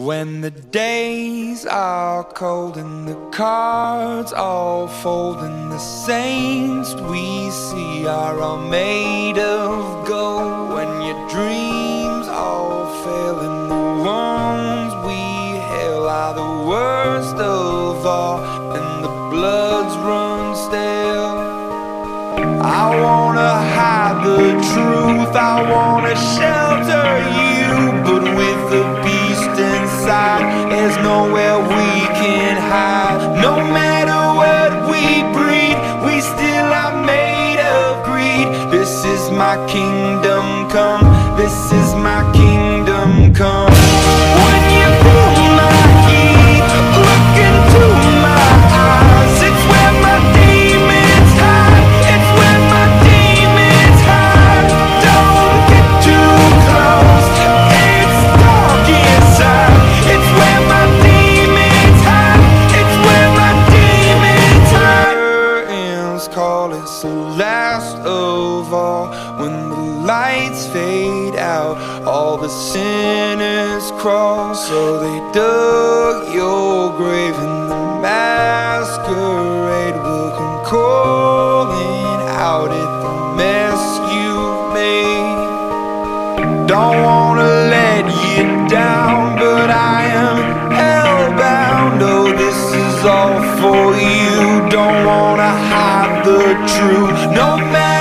When the days are cold and the cards all fold and the saints we see are all made of gold, when your dreams all fail and the ones we hail are the worst of all and the bloods run stale, I wanna hide the truth, I wanna shelter you, but with the beast inside, there's nowhere we can hide. No matter what we breed, we still are made of greed. This is my kingdom come, this is my kingdom come. When you feel my heat, look into my eyes, it's where my demons hide, it's where my demons hide. Don't get too close, it's dark inside, it's where my demons hide, it's where my demons hide. Curtains call, it's the last of all. When the lights fade out, all the sinners crawl. So they dug your grave and the masquerade will come calling out at the mess you've made. Don't wanna let you down, but I am hellbound. Oh, this is all for you. Don't wanna hide the truth, no matter